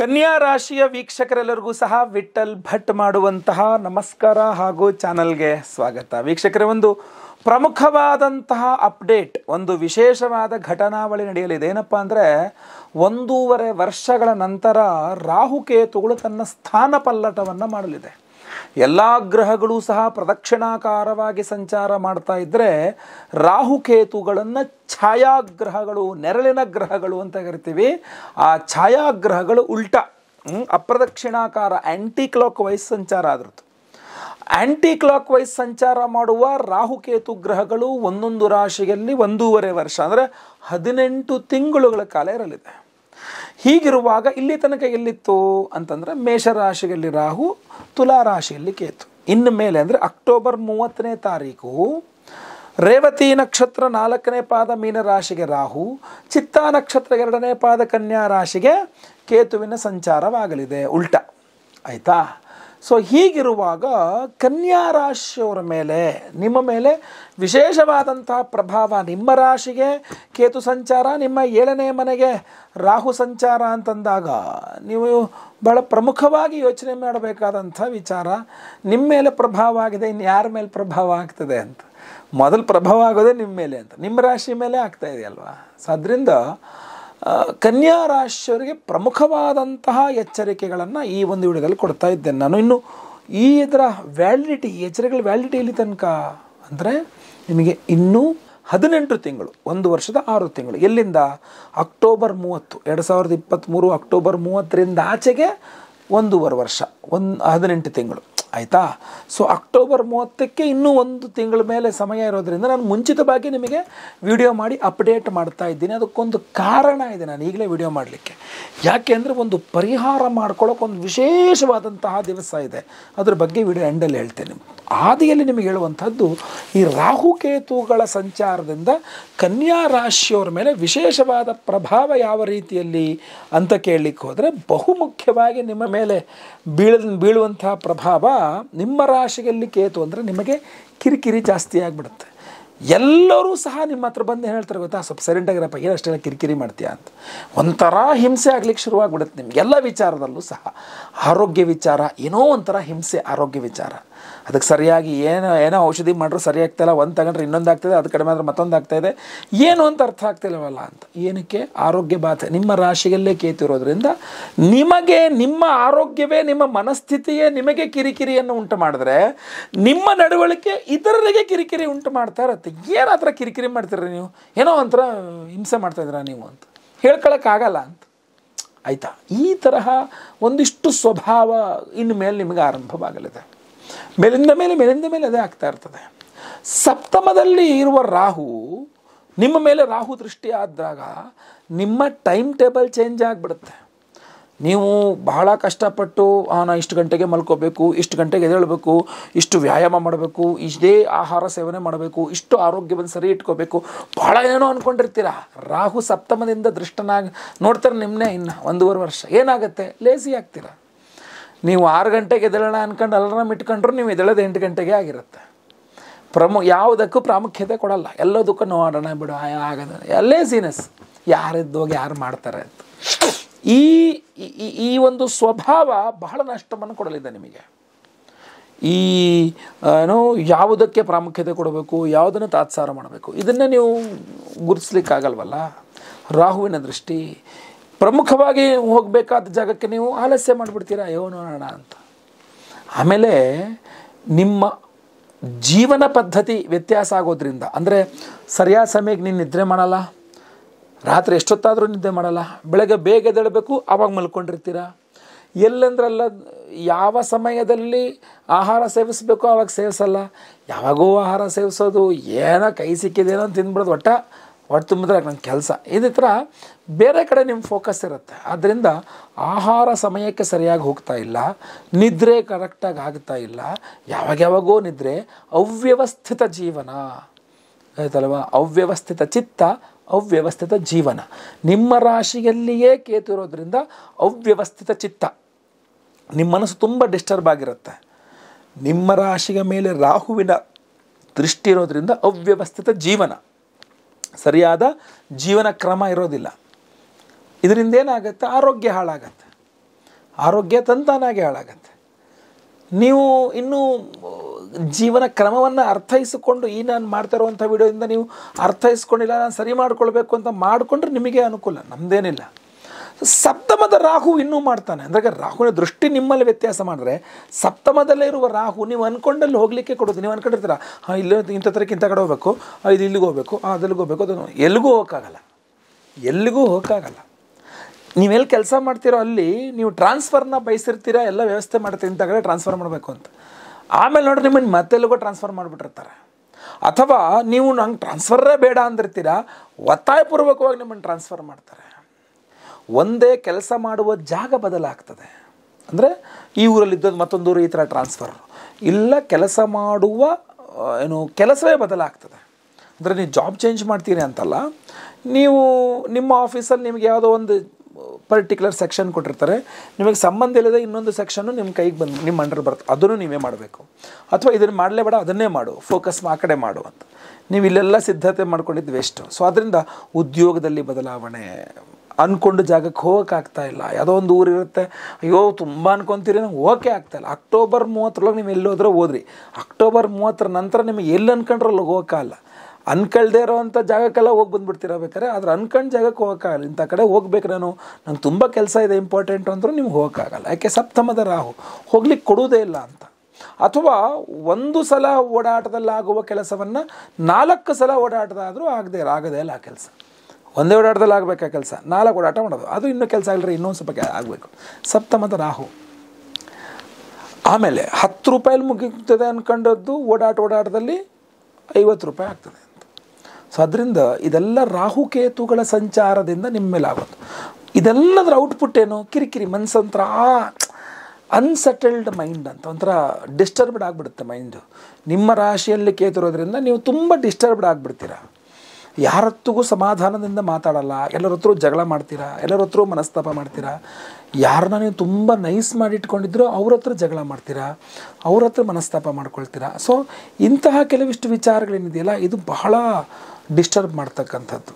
ಕನ್ಯಾ ರಾಶಿಯ ವೀಕ್ಷಕರೆಲ್ಲರಿಗೂ ಸಹ ವಿಠಲ್ ಭಟ್ ಮಾಡುವಂತಹ ನಮಸ್ಕಾರ ಹಾಗೂ ಚಾನಲ್ಗೆ ಸ್ವಾಗತ. ವೀಕ್ಷಕರೇ, ಒಂದು ಪ್ರಮುಖವಾದಂತಹ ಅಪ್ಡೇಟ್, ಒಂದು ವಿಶೇಷವಾದ ಘಟನಾವಳಿ ನಡೆಯಲಿದೆ. ಏನಪ್ಪ ಅಂದರೆ, 1.5 ವರ್ಷಗಳ ನಂತರ ರಾಹುಕೇತುಗಳು ತನ್ನ ಸ್ಥಾನ ಪಲ್ಲಟವನ್ನು ಮಾಡಲಿದೆ. ಎಲ್ಲ ಗ್ರಹಗಳು ಸಹ ಪ್ರದಕ್ಷಿಣಾಕಾರವಾಗಿ ಸಂಚಾರ ಮಾಡ್ತಾ ಇದ್ದರೆ, ರಾಹುಕೇತುಗಳನ್ನು ಛಾಯಾಗ್ರಹಗಳು, ನೆರಳಿನ ಗ್ರಹಗಳು ಅಂತ ಕರಿತೀವಿ. ಆ ಛಾಯಾಗ್ರಹಗಳು ಉಲ್ಟಾ ಅಪ್ರದಕ್ಷಿಣಾಕಾರ ಆ್ಯಂಟಿ ಕ್ಲಾಕ್ ವೈಸ್ ಸಂಚಾರ ಆದ್ರದ್ದು. ಆ್ಯಂಟಿ ಕ್ಲಾಕ್ ವೈಸ್ ಸಂಚಾರ ಮಾಡುವ ರಾಹುಕೇತು ಗ್ರಹಗಳು ಒಂದೊಂದು ರಾಶಿಯಲ್ಲಿ 1.5 ವರ್ಷ ಅಂದರೆ 18 ತಿಂಗಳುಗಳ ಕಾಲ ಇರಲಿದೆ. ಹೀಗಿರುವಾಗ ಇಲ್ಲಿ ತನಕ ಎಲ್ಲಿತ್ತು ಅಂತಂದರೆ, ಮೇಷರಾಶಿಯಲ್ಲಿ ರಾಹು, ತುಲಾ ರಾಶಿಯಲ್ಲಿ ಕೇತು. ಇನ್ನು ಮೇಲೆ ಅಂದರೆ ಅಕ್ಟೋಬರ್ 30ನೇ ತಾರೀಕು ರೇವತಿ ನಕ್ಷತ್ರ 4ನೇ ಪಾದ ಮೀನರಾಶಿಗೆ ರಾಹು, ಚಿತ್ತಾ ನಕ್ಷತ್ರ 2ನೇ ಪಾದ ಕನ್ಯಾ ರಾಶಿಗೆ ಕೇತುವಿನ ಸಂಚಾರವಾಗಲಿದೆ, ಉಲ್ಟಾ. ಆಯಿತಾ? ಸೊ ಹೀಗಿರುವಾಗ ಕನ್ಯಾ ರಾಶಿಯವರ ಮೇಲೆ, ನಿಮ್ಮ ಮೇಲೆ ವಿಶೇಷವಾದಂತಹ ಪ್ರಭಾವ. ನಿಮ್ಮ ರಾಶಿಗೆ ಕೇತು ಸಂಚಾರ, ನಿಮ್ಮ 7ನೇ ಮನೆಗೆ ರಾಹು ಸಂಚಾರ ಅಂತಂದಾಗ ನೀವು ಭಾಳ ಪ್ರಮುಖವಾಗಿ ಯೋಚನೆ ಮಾಡಬೇಕಾದಂಥ ವಿಚಾರ, ನಿಮ್ಮ ಮೇಲೆ ಪ್ರಭಾವ ಆಗಿದೆ, ಇನ್ನು ಯಾರ ಮೇಲೆ ಪ್ರಭಾವ ಆಗ್ತದೆ ಅಂತ. ಮೊದಲು ಪ್ರಭಾವ ಆಗೋದೇ ನಿಮ್ಮ ಮೇಲೆ ಅಂತ, ನಿಮ್ಮ ರಾಶಿ ಮೇಲೆ ಆಗ್ತಾ ಇದೆಯಲ್ವಾ. ಸೊ ಅದರಿಂದ ಕನ್ಯಾ ರಾಶಿಯವರಿಗೆ ಪ್ರಮುಖವಾದಂತಹ ಎಚ್ಚರಿಕೆಗಳನ್ನು ಈ ಒಂದು ವಿಡಿಯೋದಲ್ಲಿ ಕೊಡ್ತಾ ಇದ್ದೇನೆ ನಾನು. ಇನ್ನು ಇದರ ವ್ಯಾಲಿಡಿಟಿ, ಎಚ್ಚರಿಕೆಗಳ ವ್ಯಾಲಿಡಿಟಿ ಇಲ್ಲಿ ತನಕ ಅಂದರೆ, ನಿಮಗೆ ಇನ್ನೂ 18 ತಿಂಗಳು, 1 ವರ್ಷದ 6 ತಿಂಗಳು. ಎಲ್ಲಿಂದ? ಅಕ್ಟೋಬರ್ 30, 2023 ಅಕ್ಟೋಬರ್ 30ರಿಂದ ಆಚೆಗೆ 1.5 ವರ್ಷ, 18 ತಿಂಗಳು. ಆಯಿತಾ? ಸೊ ಅಕ್ಟೋಬರ್ 30ಕ್ಕೆ ಇನ್ನೂ 1 ತಿಂಗಳ ಮೇಲೆ ಸಮಯ ಇರೋದ್ರಿಂದ ನಾನು ಮುಂಚಿತವಾಗಿ ನಿಮಗೆ ವಿಡಿಯೋ ಮಾಡಿ ಅಪ್ಡೇಟ್ ಮಾಡ್ತಾ ಇದ್ದೀನಿ. ಅದಕ್ಕೊಂದು ಕಾರಣ ಇದೆ ನಾನು ಈಗಲೇ ವಿಡಿಯೋ ಮಾಡಲಿಕ್ಕೆ. ಯಾಕೆ ಅಂದರೆ, ಒಂದು ಪರಿಹಾರ ಮಾಡ್ಕೊಳ್ಳೋಕೆ ಒಂದು ವಿಶೇಷವಾದಂತಹ ದಿವಸ ಇದೆ. ಅದ್ರ ಬಗ್ಗೆ ವಿಡಿಯೋ ಎಂಡಲ್ಲಿ ಹೇಳ್ತೇನೆ. ಆದಿಯಲ್ಲಿ ನಿಮಗೆ ಹೇಳುವಂಥದ್ದು, ಈ ರಾಹುಕೇತುಗಳ ಸಂಚಾರದಿಂದ ಕನ್ಯಾ ರಾಶಿಯವರ ಮೇಲೆ ವಿಶೇಷವಾದ ಪ್ರಭಾವ ಯಾವ ರೀತಿಯಲ್ಲಿ ಅಂತ ಕೇಳಲಿಕ್ಕೆ ಹೋದರೆ, ಬಹುಮುಖ್ಯವಾಗಿ ನಿಮ್ಮ ಮೇಲೆ ಬೀಳುವಂತಹ ಪ್ರಭಾವ, ನಿಮ್ಮ ರಾಶಿಯಲ್ಲಿ ಕೇತು ಅಂದರೆ ನಿಮಗೆ ಕಿರಿಕಿರಿ ಜಾಸ್ತಿ ಆಗಿಬಿಡುತ್ತೆ. ಎಲ್ಲರೂ ಸಹ ನಿಮ್ಮ ಹತ್ರ ಬಂದು ಏನು ಹೇಳ್ತಾರೆ ಗೊತ್ತಾ, ಸ್ವಲ್ಪ ಸೈಲೆಂಟಾಗಿರಪ್ಪ, ಏನಷ್ಟೆಲ್ಲ ಕಿರಿಕಿರಿ ಮಾಡ್ತೀಯಾ ಅಂತ. ಒಂಥರ ಹಿಂಸೆ ಆಗ್ಲಿಕ್ಕೆ ಶುರುವಾಗ್ಬಿಡುತ್ತೆ ನಿಮ್ಗೆ. ಎಲ್ಲ ವಿಚಾರದಲ್ಲೂ ಸಹ, ಆರೋಗ್ಯ ವಿಚಾರ ಏನೋ ಒಂಥರ ಹಿಂಸೆ. ಆರೋಗ್ಯ ವಿಚಾರ ಅದಕ್ಕೆ ಸರಿಯಾಗಿ ಏನೋ ಔಷಧಿ ಮಾಡ್ರೂ ಸರಿ ಆಗ್ತಾಯಿಲ್ಲ, ಒಂದು ತಗೊಂಡ್ರೆ ಇನ್ನೊಂದು ಆಗ್ತಾಯಿದೆ, ಅದು ಕಡಿಮೆ ಆದರೆ ಮತ್ತೊಂದು ಆಗ್ತಾಯಿದೆ, ಏನು ಅಂತ ಅರ್ಥ ಆಗ್ತಿಲ್ಲವಲ್ಲ ಅಂತ. ಏನಕ್ಕೆ? ಆರೋಗ್ಯ ಬಾಧೆ. ನಿಮ್ಮ ರಾಶಿಯಲ್ಲೇ ಕೇತು ಇರೋದ್ರಿಂದ ನಿಮಗೆ, ನಿಮ್ಮ ಆರೋಗ್ಯವೇ, ನಿಮ್ಮ ಮನಸ್ಥಿತಿಯೇ ನಿಮಗೆ ಕಿರಿಕಿರಿಯನ್ನು ಉಂಟು ಮಾಡಿದ್ರೆ, ನಿಮ್ಮ ನಡವಳಿಕೆ ಇತರರಿಗೆ ಕಿರಿಕಿರಿ ಉಂಟು ಮಾಡ್ತಾ ಇರುತ್ತೆ. ಏನು ಆ ಥರ ಕಿರಿಕಿರಿ ಮಾಡ್ತೀರ ನೀವು, ಏನೋ ಒಂಥರ ಹಿಂಸೆ ಮಾಡ್ತಾಯಿದ್ದೀರಾ ನೀವು ಅಂತ ಹೇಳ್ಕೊಳಕ್ಕಾಗಲ್ಲ ಅಂತ. ಆಯಿತಾ? ಈ ತರಹ ಒಂದಿಷ್ಟು ಸ್ವಭಾವ ಇನ್ನು ಮೇಲೆ ನಿಮಗೆ ಆರಂಭವಾಗಲಿದೆ. ಮೇಲಿಂದ ಮೇಲೆ ಅದೇ ಆಗ್ತಾ ಇರ್ತದೆ. ಸಪ್ತಮದಲ್ಲಿ ಇರುವ ರಾಹು ನಿಮ್ಮ ಮೇಲೆ ರಾಹು ದೃಷ್ಟಿ ಆದಾಗ ನಿಮ್ಮ ಟೈಮ್ ಟೇಬಲ್ ಚೇಂಜ್ ಆಗಿಬಿಡುತ್ತೆ. ನೀವು ಬಹಳ ಕಷ್ಟಪಟ್ಟು ನಾನು ಇಷ್ಟು ಗಂಟೆಗೆ ಮಲ್ಕೋಬೇಕು, ಇಷ್ಟು ಗಂಟೆಗೆ ಎದ್ದೇಳಬೇಕು, ಇಷ್ಟು ವ್ಯಾಯಾಮ ಮಾಡಬೇಕು, ಇಷ್ಟೇ ಆಹಾರ ಸೇವನೆ ಮಾಡಬೇಕು, ಇಷ್ಟು ಆರೋಗ್ಯವನ್ನು ಸರಿ ಇಟ್ಕೋಬೇಕು, ಭಾಳ ಏನೋ ಅಂದ್ಕೊಂಡಿರ್ತೀರ. ರಾಹು ಸಪ್ತಮದಿಂದ ದೃಷ್ಟನಾಗಿ ನೋಡ್ತಾರೆ ನಿಮ್ಮನ್ನೇ. ಇನ್ನು 1.5 ವರ್ಷ ಏನಾಗುತ್ತೆ, ಲೇಸಿ ಆಗ್ತೀರ. ನೀವು 6 ಗಂಟೆಗೆ ಎದ್ದೇಳೋಣ ಅಂದ್ಕೊಂಡು ಅಲಾರಾಮ್ ಇಟ್ಕೊಂಡ್ರು ನೀವು ಎದ್ದೇಳೋದು 8 ಗಂಟೆಗೆ ಆಗಿರುತ್ತೆ. ಯಾವುದಕ್ಕೂ ಪ್ರಾಮುಖ್ಯತೆ ಕೊಡಲ್ಲ, ಎಲ್ಲದಕ್ಕೂ ನೋಡೋಣ ಬಿಡು ಆಗೋದು, ಲೇಸಿನೆಸ್. ಯಾರಿದ್ದೋಗಿ ಯಾರು ಮಾಡ್ತಾರೆ ಅಂತ. ಈ ಒಂದು ಸ್ವಭಾವ ಬಹಳ ನಷ್ಟವನ್ನು ಕೊಡಲಿದೆ ನಿಮಗೆ. ಯಾವುದಕ್ಕೆ ಪ್ರಾಮುಖ್ಯತೆ ಕೊಡಬೇಕು, ಯಾವುದನ್ನು ತಾತ್ಸಾರ ಮಾಡಬೇಕು, ಇದನ್ನೇ ನೀವು ಗುರುತಿಸ್ಲಿಕ್ಕಾಗಲ್ವಲ್ಲ. ರಾಹುವಿನ ದೃಷ್ಟಿ. ಪ್ರಮುಖವಾಗಿ ಹೋಗಬೇಕಾದ ಜಾಗಕ್ಕೆ ನೀವು ಆಲಸ್ಯ ಮಾಡಿಬಿಡ್ತೀರಾ, ಅಯ್ಯೋ ನೋಡೋಣ ಅಂತ. ಆಮೇಲೆ ನಿಮ್ಮ ಜೀವನ ಪದ್ಧತಿ ವ್ಯತ್ಯಾಸ ಆಗೋದ್ರಿಂದ, ಅಂದರೆ ಸರಿಯಾದ ಸಮಯಕ್ಕೆ ನೀನು ನಿದ್ರೆ ಮಾಡಲ್ಲ, ರಾತ್ರಿ ಎಷ್ಟೊತ್ತಾದರೂ ನಿದ್ದೆ ಮಾಡಲ್ಲ, ಬೆಳಗ್ಗೆ ಬೇಗ ಎದ್ದೇಳಬೇಕು, ಆವಾಗ ಮಲ್ಕೊಂಡಿರ್ತೀರ. ಎಲ್ಲಂದ್ರಲ್ಲ, ಯಾವ ಸಮಯದಲ್ಲಿ ಆಹಾರ ಸೇವಿಸಬೇಕು ಆವಾಗ ಸೇವಿಸಲ್ಲ, ಯಾವಾಗೋ ಆಹಾರ ಸೇವಿಸೋದು, ಏನೋ ಕೈ ಸಿಕ್ಕಿದೇನೋ ಅಂತ ತಿಂದ್ಬಿಡೋದು, ಹೊಟ್ಟೆ ತುಂಬಿದ್ರೆ ನನ್ನ ಕೆಲಸ. ಇದೇ ಥರ ಬೇರೆ ಕಡೆ ನಿಮ್ಮ ಫೋಕಸ್ ಇರುತ್ತೆ. ಆದ್ದರಿಂದ ಆಹಾರ ಸಮಯಕ್ಕೆ ಸರಿಯಾಗಿ ಹೋಗ್ತಾ ಇಲ್ಲ, ನಿದ್ರೆ ಕರೆಕ್ಟಾಗಿ ಆಗ್ತಾ ಇಲ್ಲ, ಯಾವಾಗೋ ನಿದ್ರೆ, ಅವ್ಯವಸ್ಥಿತ ಜೀವನ ಆಯ್ತಲ್ವ. ಅವ್ಯವಸ್ಥಿತ ಚಿತ್ತ, ಅವ್ಯವಸ್ಥಿತ ಜೀವನ. ನಿಮ್ಮ ರಾಶಿಯಲ್ಲಿಯೇ ಕೇತು ಇರೋದ್ರಿಂದ ಅವ್ಯವಸ್ಥಿತ ಚಿತ್ತ, ನಿಮ್ಮ ಮನಸ್ಸು ತುಂಬ ಡಿಸ್ಟರ್ಬ್ ಆಗಿರುತ್ತೆ. ನಿಮ್ಮ ರಾಶಿಯ ಮೇಲೆ ರಾಹುವಿನ ದೃಷ್ಟಿ ಇರೋದ್ರಿಂದ ಅವ್ಯವಸ್ಥಿತ ಜೀವನ, ಸರಿಯಾದ ಜೀವನ ಕ್ರಮ ಇರೋದಿಲ್ಲ. ಇದರಿಂದ ಏನಾಗುತ್ತೆ, ಆರೋಗ್ಯ ಹಾಳಾಗತ್ತೆ. ಆರೋಗ್ಯ ತಂತಾನಾಗೆ ಹಾಳಾಗತ್ತೆ. ನೀವು ಇನ್ನೂ ಜೀವನ ಕ್ರಮವನ್ನು ಅರ್ಥೈಸಿಕೊಂಡು ಈ ನಾನು ಮಾಡ್ತಾ ಇರುವಂಥ ವಿಡಿಯೋದಿಂದ ನೀವು ಅರ್ಥೈಸ್ಕೊಂಡಿಲ್ಲ, ನಾನು ಸರಿ ಮಾಡ್ಕೊಳ್ಬೇಕು ಅಂತ ಮಾಡಿಕೊಂಡ್ರೆ ನಿಮಗೆ ಅನುಕೂಲ, ನಮ್ಮದೇನಿಲ್ಲ. ಸಪ್ತಮದ ರಾಹು ಇನ್ನೂ ಮಾಡ್ತಾನೆ. ಅಂದರೆ ರಾಹುವಿನ ದೃಷ್ಟಿ ನಿಮ್ಮಲ್ಲಿ ವ್ಯತ್ಯಾಸ ಮಾಡಿದ್ರೆ ಸಪ್ತಮದಲ್ಲೇ ಇರುವ ರಾಹು ನೀವು ಅಂದ್ಕೊಂಡಲ್ಲಿ ಹೋಗಲಿಕ್ಕೆ ಕೊಡೋದು. ನೀವು ಅಂದ್ಕೊಂಡಿರ್ತೀರ ಇಲ್ಲೇ ಇಂಥ ಥರಕ್ಕೆ ಇಂಥ ಕಡೆ ಹೋಗಬೇಕು, ಇದು ಇಲ್ಲಿಗೆ ಹೋಗಬೇಕು, ಅದಲ್ಲಿಗೆ ಹೋಗಬೇಕು, ಅದು ಎಲ್ಲಿಗೂ ಹೋಗೋಕ್ಕಾಗಲ್ಲ. ನೀವೆಲ್ಲಿ ಕೆಲಸ ಮಾಡ್ತೀರೋ ಅಲ್ಲಿ ನೀವು ಟ್ರಾನ್ಸ್ಫರ್ನ ಬಯಸಿರ್ತೀರ, ಎಲ್ಲ ವ್ಯವಸ್ಥೆ ಮಾಡ್ತೀರಿ, ಇಂಥ ಕಡೆ ಟ್ರಾನ್ಸ್ಫರ್ ಮಾಡಬೇಕು ಅಂತ. ಆಮೇಲೆ ನೋಡ್ರಿ ನಿಮ್ಮನ್ನು ಮತ್ತೆಲ್ಲಿಗೋ ಟ್ರಾನ್ಸ್ಫರ್ ಮಾಡಿಬಿಟ್ಟಿರ್ತಾರೆ. ಅಥವಾ ನೀವು ನಂಗೆ ಟ್ರಾನ್ಸ್ಫರೇ ಬೇಡ ಅಂದಿರ್ತೀರ, ಒತ್ತಾಯಪೂರ್ವಕವಾಗಿ ನಿಮ್ಮನ್ನು ಟ್ರಾನ್ಸ್ಫರ್ ಮಾಡ್ತಾರೆ. ಒಂದೇ ಕೆಲಸ ಮಾಡುವ ಜಾಗ ಬದಲಾಗ್ತದೆ. ಅಂದರೆ ಈ ಊರಲ್ಲಿದ್ದದ್ದು ಮತ್ತೊಂದು ಊರು ಈ ಥರ ಟ್ರಾನ್ಸ್ಫರ್ ಇಲ್ಲ, ಕೆಲಸ ಮಾಡುವ ಕೆಲಸವೇ ಬದಲಾಗ್ತದೆ. ಅಂದರೆ ನೀವು ಜಾಬ್ ಚೇಂಜ್ ಮಾಡ್ತೀರಿ ಅಂತಲ್ಲ, ನೀವು ನಿಮ್ಮ ಆಫೀಸಲ್ಲಿ ನಿಮಗೆ ಯಾವುದೋ ಒಂದು ಪರ್ಟಿಕ್ಯುಲರ್ ಸೆಕ್ಷನ್ ಕೊಟ್ಟಿರ್ತಾರೆ, ನಿಮಗೆ ಸಂಬಂಧ ಇಲ್ಲದೆ ಇನ್ನೊಂದು ಸೆಕ್ಷನ್ನು ನಿಮ್ಮ ಕೈಗೆ ಬಂದು ನಿಮ್ಮ ಅಂಡರ್ ಬರುತ್ತೆ, ಅದನ್ನು ನೀವೇ ಮಾಡಬೇಕು. ಅಥವಾ ಇದನ್ನು ಮಾಡಲೇ ಬೇಡ, ಅದನ್ನೇ ಮಾಡು, ಫೋಕಸ್ ಆ ಕಡೆ ಮಾಡು ಅಂತ ನೀವು ಇಲ್ಲೆಲ್ಲ ಸಿದ್ಧತೆ ಮಾಡ್ಕೊಂಡಿದ್ದು ವೇಸ್ಟು. ಸೊ ಅದರಿಂದ ಉದ್ಯೋಗದಲ್ಲಿ ಬದಲಾವಣೆ, ಅಂದ್ಕೊಂಡು ಜಾಗಕ್ಕೆ ಹೋಗೋಕ್ಕಾಗ್ತಾ ಇಲ್ಲ. ಯಾವುದೋ ಒಂದು ಊರಿರುತ್ತೆ, ಅಯ್ಯೋ ತುಂಬ ಅನ್ಕೊತೀರಿ, ನಂಗೆ ಹೋಗೋಕ್ಕೆ ಆಗ್ತಾಯಿಲ್ಲ. ಅಕ್ಟೋಬರ್ 30 ನೀವು ಎಲ್ಲೋದ್ರೂ ಹೋದ್ರಿ, ಅಕ್ಟೋಬರ್ 30 ನಂತರ ನಿಮಗೆ ಎಲ್ಲಿ ಅನ್ಕೊಂಡ್ರಲ್ಲ ಹೋಗೋಕ್ಕಾಗಲ್ಲ. ಅನ್ಕೊಳ್ದೇ ಇರೋವಂಥ ಜಾಗಕ್ಕೆಲ್ಲ ಹೋಗಿ ಬಂದುಬಿಡ್ತೀರ ಬೇಕಾದ್ರೆ, ಆದ್ರೆ ಅನ್ಕೊಂಡು ಜಾಗಕ್ಕೆ ಹೋಗೋಕ್ಕಾಗಲ್ಲ. ಇಂಥ ಕಡೆ ಹೋಗ್ಬೇಕು, ನಂಗೆ ತುಂಬ ಕೆಲಸ ಇದೆ ಇಂಪಾರ್ಟೆಂಟ್ ಅಂದರೂ ನಿಮ್ಗೆ ಹೋಗೋಕ್ಕಾಗಲ್ಲ. ಯಾಕೆ? ಸಪ್ತಮದ ರಾಹು ಹೋಗ್ಲಿಕ್ಕೆ ಕೊಡುವುದೇ ಇಲ್ಲ ಅಂತ. ಅಥವಾ ಒಂದು ಸಲ ಓಡಾಟದಲ್ಲಾಗುವ ಕೆಲಸವನ್ನು 4 ಸಲ ಓಡಾಟದಾದರೂ ಆಗದೇ ಇಲ್ಲ ಆ ಕೆಲಸ. ಒಂದೇ ಓಡಾಟದಲ್ಲಿ ಆಗಬೇಕಾ ಕೆಲಸ, 4 ಓಡಾಟ ಮಾಡೋದು, ಅದು ಇನ್ನೂ ಕೆಲಸ ಆಗಿಲ್ಲರಿ, ಇನ್ನೊಂದು ಸ್ವಲ್ಪ ಆಗಬೇಕು. ಸಪ್ತಮದ ರಾಹು. ಆಮೇಲೆ 10 ರೂಪಾಯಲ್ಲಿ ಮುಗಿತದೆ ಅಂದ್ಕೊಂಡದ್ದು ಓಡಾಟದಲ್ಲಿ 50 ರೂಪಾಯಿ ಆಗ್ತದೆ ಅಂತ. ಸೊ ಅದರಿಂದ ಇದೆಲ್ಲ ರಾಹುಕೇತುಗಳ ಸಂಚಾರದಿಂದ ನಿಮ್ಮ ಮೇಲೆ ಆಗೋದು. ಇದೆಲ್ಲದರ ಔಟ್ಪುಟ್ ಏನು? ಕಿರಿಕಿರಿ, ಮನಸ್ಸಂತರ ಅನ್ಸೆಟಲ್ಡ್ ಮೈಂಡ್ ಅಂತ, ಒಂಥರ ಡಿಸ್ಟರ್ಬ್ಡ್ ಆಗಿಬಿಡುತ್ತೆ ಮೈಂಡು. ನಿಮ್ಮ ರಾಶಿಯಲ್ಲಿ ಕೇತು ಇರೋದ್ರಿಂದ ನೀವು ತುಂಬ ಡಿಸ್ಟರ್ಬ್ಡ್ ಆಗಿಬಿಡ್ತೀರ. ಯಾರತ್ತಿಗೂ ಸಮಾಧಾನದಿಂದ ಮಾತಾಡಲ್ಲ, ಎಲ್ಲರ ಹತ್ರ ಜಗಳ ಮಾಡ್ತೀರಾ, ಎಲ್ಲರ ಹತ್ರ ಮನಸ್ತಾಪ ಮಾಡ್ತೀರಾ. ಯಾರನ್ನ ನೀವು ತುಂಬ ನೈಸ್ ಮಾಡಿ ಇಟ್ಕೊಂಡಿದ್ರು ಅವ್ರ ಹತ್ರ ಜಗಳ ಮಾಡ್ತೀರಾ, ಅವ್ರ ಹತ್ರ ಮನಸ್ತಾಪ ಮಾಡ್ಕೊಳ್ತೀರಾ. ಸೊ ಇಂತಹ ಕೆಲವಿಷ್ಟು ವಿಚಾರಗಳೇನಿದೆಯಲ್ಲ, ಇದು ಬಹಳ ಡಿಸ್ಟರ್ಬ್ ಮಾಡ್ತಕ್ಕಂಥದ್ದು.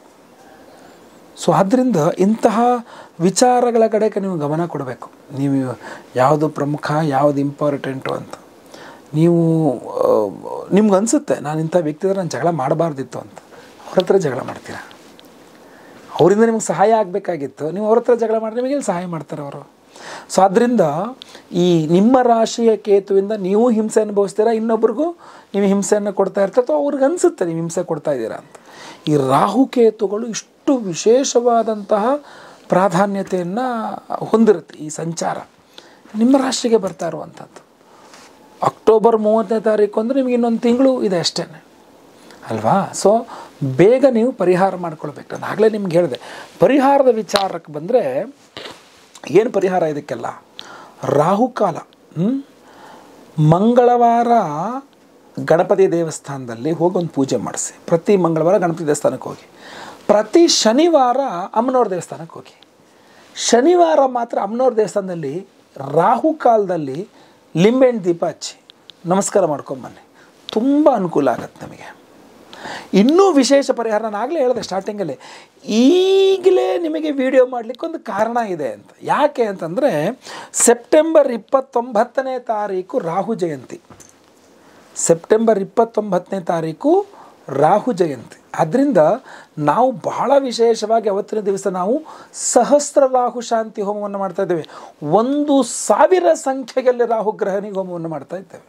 ಸೊ ಆದ್ದರಿಂದ ಇಂತಹ ವಿಚಾರಗಳ ಕಡೆಗೆ ನೀವು ಗಮನ ಕೊಡಬೇಕು. ನೀವು ಯಾವುದು ಪ್ರಮುಖ, ಯಾವುದು ಇಂಪಾರ್ಟೆಂಟು ಅಂತ ನೀವು ನಿಮ್ಗೆ ಅನಿಸುತ್ತೆ, ನಾನು ಇಂಥ ವ್ಯಕ್ತಿ ನಾನು ಜಗಳ ಮಾಡಬಾರ್ದಿತ್ತು ಅಂತ, ಅವ್ರ ಹತ್ರ ಜಗಳ ಮಾಡ್ತೀರಾ. ಅವರಿಂದ ನಿಮಗೆ ಸಹಾಯ ಆಗಬೇಕಾಗಿತ್ತು, ನೀವು ಅವ್ರ ಹತ್ರ ಜಗಳ ಮಾಡಿದ್ರೆ ನಿಮಗೆ ಸಹಾಯ ಮಾಡ್ತಾರೆ ಅವರು. ಸೊ ಆದ್ದರಿಂದ ಈ ನಿಮ್ಮ ರಾಶಿಯ ಕೇತುವಿಂದ ನೀವು ಹಿಂಸೆ ಅನುಭವಿಸ್ತೀರಾ, ಇನ್ನೊಬ್ರಿಗೂ ನೀವು ಹಿಂಸೆಯನ್ನು ಕೊಡ್ತಾ ಇರ್ತೀರ, ಅಥವಾ ಅವ್ರಿಗೆ ಅನಿಸುತ್ತೆ ನೀವು ಹಿಂಸೆ ಕೊಡ್ತಾ ಇದ್ದೀರಾ ಅಂತ. ಈ ರಾಹುಕೇತುಗಳು ಇಷ್ಟು ವಿಶೇಷವಾದಂತಹ ಪ್ರಾಧಾನ್ಯತೆಯನ್ನು ಹೊಂದಿರುತ್ತೆ. ಈ ಸಂಚಾರ ನಿಮ್ಮ ರಾಶಿಗೆ ಬರ್ತಾ ಇರುವಂಥದ್ದು ಅಕ್ಟೋಬರ್ 30ನೇ ತಾರೀಕು ಅಂದರೆ ನಿಮಗೆ ಇನ್ನೊಂದು ತಿಂಗಳು ಇದೆ ಅಷ್ಟೇ ಅಲ್ವಾ. ಸೊ ಬೇಗ ನೀವು ಪರಿಹಾರ ಮಾಡ್ಕೊಳ್ಬೇಕು. ನಾನು ಆಗಲೇ ನಿಮ್ಗೆ ಹೇಳಿದೆ, ಪರಿಹಾರದ ವಿಚಾರಕ್ಕೆ ಬಂದರೆ ಏನು ಪರಿಹಾರ ಇದಕ್ಕೆಲ್ಲ? ರಾಹುಕಾಲ. ಮಂಗಳವಾರ ಗಣಪತಿ ದೇವಸ್ಥಾನದಲ್ಲಿ ಹೋಗಿ ಒಂದು ಪೂಜೆ ಮಾಡಿಸಿ. ಪ್ರತಿ ಮಂಗಳವಾರ ಗಣಪತಿ ದೇವಸ್ಥಾನಕ್ಕೆ ಹೋಗಿ, ಪ್ರತಿ ಶನಿವಾರ ಅಮ್ಮನವ್ರ ದೇವಸ್ಥಾನಕ್ಕೆ ಹೋಗಿ. ಶನಿವಾರ ಮಾತ್ರ ಅಮ್ಮನವ್ರ ದೇವಸ್ಥಾನದಲ್ಲಿ ರಾಹುಕಾಲದಲ್ಲಿ ಲಿಂಬೆಹಣ್ಣು ದೀಪ ಹಚ್ಚಿ ನಮಸ್ಕಾರ ಮಾಡ್ಕೊಂಬನ್ನಿ, ತುಂಬ ಅನುಕೂಲ ಆಗತ್ತೆ ನಮಗೆ. ಇನ್ನೂ ವಿಶೇಷ ಪರಿಹಾರ ನಾನು ಆಗಲೇ ಹೇಳಿದೆ ಸ್ಟಾರ್ಟಿಂಗಲ್ಲಿ, ಈಗಲೇ ನಿಮಗೆ ವಿಡಿಯೋ ಮಾಡಲಿಕ್ಕೆ ಒಂದು ಕಾರಣ ಇದೆ ಅಂತ. ಯಾಕೆ ಅಂತಂದರೆ ಸೆಪ್ಟೆಂಬರ್ 29ನೇ ತಾರೀಕು ರಾಹು ಜಯಂತಿ. ಸೆಪ್ಟೆಂಬರ್ 29ನೇ ತಾರೀಕು ರಾಹು ಜಯಂತಿ. ಆದ್ದರಿಂದ ನಾವು ಬಹಳ ವಿಶೇಷವಾಗಿ ಅವತ್ತಿನ ದಿವಸ ನಾವು ಸಹಸ್ರ ರಾಹು ಶಾಂತಿ ಹೋಮವನ್ನು ಮಾಡ್ತಾ ಇದ್ದೇವೆ. 1000 ಸಂಖ್ಯೆಯಲ್ಲಿ ರಾಹುಗ್ರಹನಿಗೆ ಹೋಮವನ್ನು ಮಾಡ್ತಾ ಇದ್ದೇವೆ,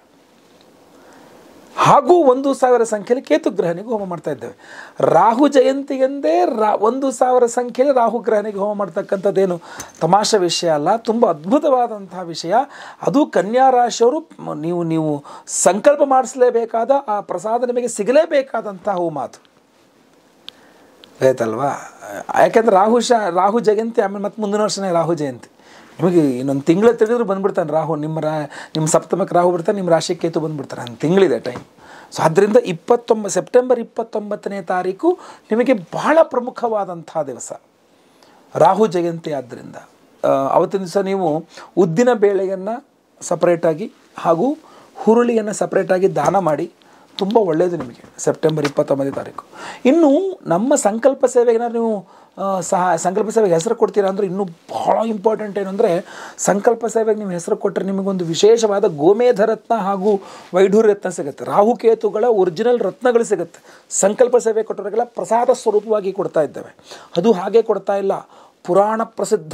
ಹಾಗೂ 1000 ಸಂಖ್ಯೆಯಲ್ಲಿ ಕೇತುಗ್ರಹನಿಗೆ ಹೋಮ ಮಾಡ್ತಾ ಇದ್ದೇವೆ. ರಾಹು ಜಯಂತಿಗೆಂದೇ 1000 ಸಂಖ್ಯೆಯಲ್ಲಿ ರಾಹುಗ್ರಹನಿಗೆ ಹೋಮ ಮಾಡ್ತಕ್ಕಂಥದ್ದೇನು ತಮಾಷೆ ವಿಷಯ ಅಲ್ಲ, ತುಂಬ ಅದ್ಭುತವಾದಂತಹ ವಿಷಯ. ಅದು ಕನ್ಯಾ ರಾಶಿಯವರು ನೀವು ಸಂಕಲ್ಪ ಮಾಡಿಸಲೇಬೇಕಾದ ಆ ಪ್ರಸಾದ ನಿಮಗೆ ಸಿಗಲೇಬೇಕಾದಂತಹ ಹೋಮ ಅದು, ಆಯ್ತಲ್ವಾ. ಯಾಕೆಂದ್ರೆ ರಾಹು ಜಯಂತಿ, ಆಮೇಲೆ ಮತ್ತೆ ಮುಂದಿನ ವರ್ಷನೇ ರಾಹು ಜಯಂತಿ. ನಿಮಗೆ ಇನ್ನೊಂದು ತಿಂಗಳು ತಿರುಗಿದ್ರು ಬಂದುಬಿಡ್ತಾನೆ ರಾಹು. ನಿಮ್ಮ ಸಪ್ತಮಕ್ಕೆ ರಾಹು ಬಿಡ್ತಾನೆ, ನಿಮ್ಮ ರಾಶಿ ಕೇತು ಬಂದುಬಿಡ್ತಾರೆ. ಒಂದು ತಿಂಗಳಿದೆ ಟೈಮ್. ಸೊ ಆದ್ದರಿಂದ ಸೆಪ್ಟೆಂಬರ್ 29ನೇ ತಾರೀಕು ನಿಮಗೆ ಬಹಳ ಪ್ರಮುಖವಾದಂಥ ದಿವಸ ರಾಹು ಜಯಂತಿ. ಆದ್ದರಿಂದ ಅವತ್ತಿನ ದಿವಸ ನೀವು ಉದ್ದಿನ ಬೇಳೆಯನ್ನು ಸಪ್ರೇಟಾಗಿ ಹಾಗೂ ಹುರುಳಿಯನ್ನು ಸಪ್ರೇಟಾಗಿ ದಾನ ಮಾಡಿ ತುಂಬ ಒಳ್ಳೆಯದು ನಿಮಗೆ ಸೆಪ್ಟೆಂಬರ್ 29ನೇ ತಾರೀಕು. ಇನ್ನು ನಮ್ಮ ಸಂಕಲ್ಪ ಸೇವೆಗೆ ನೀವು ಸಂಕಲ್ಪ ಸೇವೆಗೆ ಹೆಸರು ಕೊಡ್ತೀರಾ ಅಂದರೆ ಇನ್ನೂ ಬಹಳ ಇಂಪಾರ್ಟೆಂಟ್ ಏನು ಅಂದರೆ, ಸಂಕಲ್ಪ ಸೇವೆಗೆ ನೀವು ಹೆಸರು ಕೊಟ್ಟರೆ ನಿಮಗೊಂದು ವಿಶೇಷವಾದ ಗೋಮೇಧ ರತ್ನ ಹಾಗೂ ವೈಢೂರ್ಯ ರತ್ನ ಸಿಗುತ್ತೆ. ರಾಹುಕೇತುಗಳ ಒರಿಜಿನಲ್ ರತ್ನಗಳು ಸಿಗುತ್ತೆ. ಸಂಕಲ್ಪ ಸೇವೆ ಕೊಟ್ಟವರಿಗೆಲ್ಲ ಪ್ರಸಾದ ಸ್ವರೂಪವಾಗಿ ಕೊಡ್ತಾ ಇದ್ದೇವೆ. ಅದು ಹಾಗೆ ಕೊಡ್ತಾ ಇಲ್ಲ, ಪುರಾಣ ಪ್ರಸಿದ್ಧ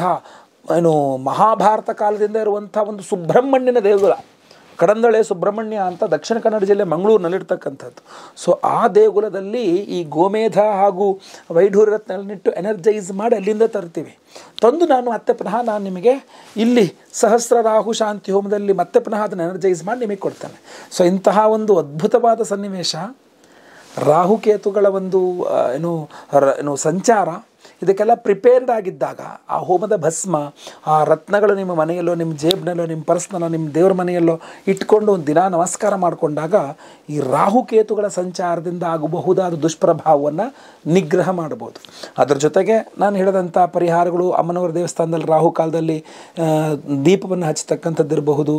ಮಹಾಭಾರತ ಕಾಲದಿಂದ ಇರುವಂಥ ಒಂದು ಸುಬ್ರಹ್ಮಣ್ಯನ ದೇಗುಲ, ಕಡಂದಳೆ ಸುಬ್ರಹ್ಮಣ್ಯ ಅಂತ ದಕ್ಷಿಣ ಕನ್ನಡ ಜಿಲ್ಲೆ ಮಂಗಳೂರಿನಲ್ಲಿರ್ತಕ್ಕಂಥದ್ದು. ಸೊ ಆ ದೇಗುಲದಲ್ಲಿ ಈ ಗೋಮೇಧ ಹಾಗೂ ವೈಢೂರ್ಯ ರತ್ನಗಳನ್ನಿಟ್ಟು ಎನರ್ಜೈಸ್ ಮಾಡಿ ಅಲ್ಲಿಂದ ತರ್ತೀವಿ. ತಂದು ಮತ್ತೆ ಪುನಃ ನಾನು ನಿಮಗೆ ಇಲ್ಲಿ ಸಹಸ್ರ ರಾಹು ಶಾಂತಿ ಹೋಮದಲ್ಲಿ ಮತ್ತೆ ಪುನಃ ಅದನ್ನು ಎನರ್ಜೈಸ್ ಮಾಡಿ ನಿಮಗೆ ಕೊಡ್ತೇನೆ. ಸೊ ಇಂತಹ ಒಂದು ಅದ್ಭುತವಾದ ಸನ್ನಿವೇಶ, ರಾಹುಕೇತುಗಳ ಒಂದು ಸಂಚಾರ, ಇದಕ್ಕೆಲ್ಲ ಪ್ರಿಪೇರ್ಡ್ ಆಗಿದ್ದಾಗ ಆ ಹೋಮದ ಭಸ್ಮ, ಆ ರತ್ನಗಳು ನಿಮ್ಮ ಮನೆಯಲ್ಲೋ, ನಿಮ್ಮ ಜೇಬ್ನಲ್ಲೋ, ನಿಮ್ಮ ಪರ್ಸ್ನಲ್ಲೋ, ನಿಮ್ಮ ದೇವ್ರ ಮನೆಯಲ್ಲೋ ಇಟ್ಕೊಂಡು ಒಂದು ದಿನ ನಮಸ್ಕಾರ ಮಾಡಿಕೊಂಡಾಗ ಈ ರಾಹುಕೇತುಗಳ ಸಂಚಾರದಿಂದ ಆಗಬಹುದಾದ ದುಷ್ಪ್ರಭಾವವನ್ನು ನಿಗ್ರಹ ಮಾಡ್ಬೋದು. ಅದರ ಜೊತೆಗೆ ನಾನು ಹೇಳಿದಂಥ ಪರಿಹಾರಗಳು, ಅಮ್ಮನವರ ದೇವಸ್ಥಾನದಲ್ಲಿ ರಾಹುಕಾಲದಲ್ಲಿ ದೀಪವನ್ನು ಹಚ್ಚತಕ್ಕಂಥದ್ದಿರಬಹುದು,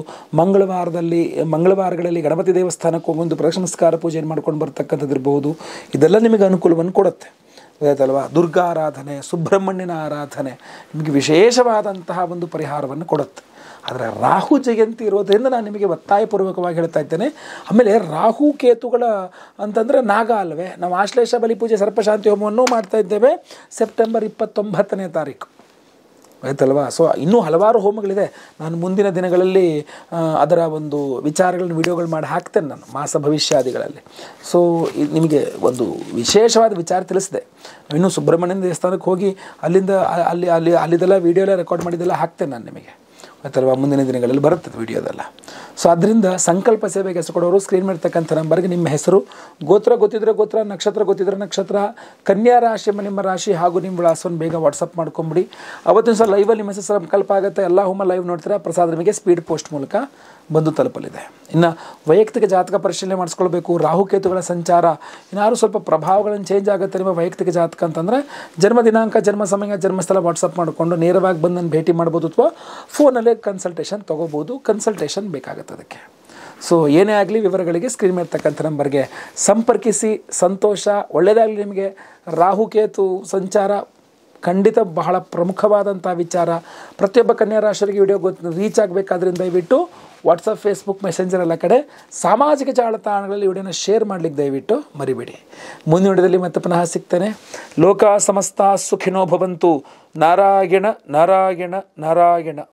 ಮಂಗಳವಾರಗಳಲ್ಲಿ ಗಣಪತಿ ದೇವಸ್ಥಾನಕ್ಕೆ ಹೋಗೊಂದು ಪ್ರದಕ್ಷಿಣಸ್ಕಾರ ಪೂಜೆಯನ್ನು ಮಾಡ್ಕೊಂಡು ಬರ್ತಕ್ಕಂಥದ್ದಿರಬಹುದು. ಇದೆಲ್ಲ ನಿಮಗೆ ಅನುಕೂಲವನ್ನು ಕೊಡುತ್ತೆ, ಗೊತ್ತಾಯ್ತಲ್ವಾ? ದುರ್ಗಾ ಆರಾಧನೆ, ಸುಬ್ರಹ್ಮಣ್ಯನ ಆರಾಧನೆ ನಿಮಗೆ ವಿಶೇಷವಾದಂತಹ ಒಂದು ಪರಿಹಾರವನ್ನು ಕೊಡುತ್ತೆ. ಆದರೆ ರಾಹು ಜಯಂತಿ ಇರೋದರಿಂದ ನಾನು ನಿಮಗೆ ಒತ್ತಾಯಪೂರ್ವಕವಾಗಿ ಹೇಳ್ತಾ ಇದ್ದೇನೆ. ಆಮೇಲೆ ರಾಹು ಕೇತುಗಳ ಅಂತಂದರೆ ನಾಗ ಅಲ್ವೇ, ನಾವು ಆಶ್ಲೇಷ ಬಲಿ ಪೂಜೆ ಸರ್ಪಶಾಂತಿ ಹೋಮವನ್ನು ಮಾಡ್ತಾ ಇದ್ದೇವೆ ಸೆಪ್ಟೆಂಬರ್ 29ನೇ ತಾರೀಕು, ಆಯ್ತಲ್ವಾ? ಸೊ ಇನ್ನೂ ಹಲವಾರು ಹೋಮಗಳಿದೆ. ನಾನು ಮುಂದಿನ ದಿನಗಳಲ್ಲಿ ಅದರ ಒಂದು ವಿಚಾರಗಳನ್ನು ವಿಡಿಯೋಗಳು ಮಾಡಿ ಹಾಕ್ತೇನೆ ನಾನು ಮಾಸ ಭವಿಷ್ಯಾದಿಗಳಲ್ಲಿ. ಸೊ ನಿಮಗೆ ಒಂದು ವಿಶೇಷವಾದ ವಿಚಾರ ತಿಳಿಸಿದೆ. ಇನ್ನೂ ಸುಬ್ರಹ್ಮಣ್ಯನ ದೇವಸ್ಥಾನಕ್ಕೆ ಹೋಗಿ ಅಲ್ಲಿದೆಲ್ಲ ವಿಡಿಯೋ ಎಲ್ಲ ರೆಕಾರ್ಡ್ ಮಾಡಿದ್ದೆಲ್ಲ ಹಾಕ್ತೇನೆ ನಾನು ನಿಮಗೆ, ಆಯ್ತಲ್ವಾ? ಮುಂದಿನ ದಿನಗಳಲ್ಲಿ ಬರುತ್ತದೆ ವಿಡಿಯೋದೆಲ್ಲ. ಸೊ ಅದರಿಂದ ಸಂಕಲ್ಪ ಸೇವೆಗೆ ಹೆಸರು ಕೊಡೋರು ಸ್ಕ್ರೀನ್ ಮಾಡಿರ್ತಕ್ಕಂಥ ನಂಬರ್ಗೆ ನಿಮ್ಮ ಹೆಸರು, ಗೋತ್ರ ಗೊತ್ತಿದ್ರೆ ಗೋತ್ರ, ನಕ್ಷತ್ರ ಗೊತ್ತಿದ್ರೆ ನಕ್ಷತ್ರ, ಕನ್ಯಾ ರಾಶಿ ನಿಮ್ಮ ರಾಶಿ ಹಾಗೂ ನಿಮ್ಮ ವಿಳಾಸವನ್ನು ಬೇಗ ವಾಟ್ಸಪ್ ಮಾಡ್ಕೊಂಬಿಡಿ. ಅವತ್ತಿನ ಸಲ ಲೈವಲ್ಲಿ ನಿಮ್ಮ ಹೆಸರು ಸಂಕಲ್ಪ ಆಗುತ್ತೆ. ಎಲ್ಲ ಹೋಮ ಲೈವ್ ನೋಡ್ತೀರಾ, ಪ್ರಸಾದ ನಿಮಗೆ ಸ್ಪೀಡ್ ಪೋಸ್ಟ್ ಮೂಲಕ ಬಂದು ತಲುಪಲಿದೆ. ಇನ್ನು ವೈಯಕ್ತಿಕ ಜಾತಕ ಪರಿಶೀಲನೆ ಮಾಡಿಸ್ಕೊಳ್ಬೇಕು. ರಾಹುಕೇತುಗಳ ಸಂಚಾರ ಇನ್ನಾರು ಸ್ವಲ್ಪ ಪ್ರಭಾವಗಳನ್ನು ಚೇಂಜ್ ಆಗುತ್ತೆ ನಿಮ್ಮ ವೈಯಕ್ತಿಕ ಜಾತಕ ಅಂತಂದರೆ ಜನ್ಮ ದಿನಾಂಕ, ಜನ್ಮ ಸಮಯ, ಜನ್ಮಸ್ಥಳ ವಾಟ್ಸಪ್ ಮಾಡಿಕೊಂಡು ನೇರವಾಗಿ ಬಂದು ನಾನು ಭೇಟಿ ಮಾಡ್ಬೋದು, ಅಥವಾ ಫೋನಲ್ಲೇ ಕನ್ಸಲ್ಟೇಷನ್ ತೊಗೋಬೋದು. ಕನ್ಸಲ್ಟೇಷನ್ ಬೇಕಾಗುತ್ತೆ ಅದಕ್ಕೆ. ಸೊ ಏನೇ ಆಗಲಿ ವಿವರಗಳಿಗೆ ಸ್ಕ್ರೀನ್ ಮಾಡ್ತಕ್ಕಂಥ ನಂಬರ್ಗೆ ಸಂಪರ್ಕಿಸಿ. ಸಂತೋಷ, ಒಳ್ಳೆಯದಾಗಲಿ ನಿಮಗೆ. ರಾಹುಕೇತು ಸಂಚಾರ ಖಂಡಿತ ಬಹಳ ಪ್ರಮುಖವಾದಂಥ ವಿಚಾರ. ಪ್ರತಿಯೊಬ್ಬ ಕನ್ಯಾ ರಾಶಿಯವರಿಗೆ ವಿಡಿಯೋ ರೀಚ್ ಆಗಬೇಕಾದ್ರಿಂದ ದಯವಿಟ್ಟು ವಾಟ್ಸಪ್, ಫೇಸ್ಬುಕ್, ಮೆಸೆಂಜರ್ ಎಲ್ಲ ಕಡೆ ಸಾಮಾಜಿಕ ಜಾಲತಾಣಗಳಲ್ಲಿ ವಿಡಿಯೋನ ಶೇರ್ ಮಾಡಲಿಕ್ಕೆ ದಯವಿಟ್ಟು ಮರಿಬೇಡಿ. ಮುಂದಿನ ವಿಡಿಯೋದಲ್ಲಿ ಮತ್ತೆ ಪುನಃ ಸಿಗ್ತೇನೆ. ಲೋಕ ಸಮಸ್ತ ಸುಖಿನೋ ಭವಂತು. ನಾರಾಯಣ ನಾರಾಯಣ ನಾರಾಯಣ.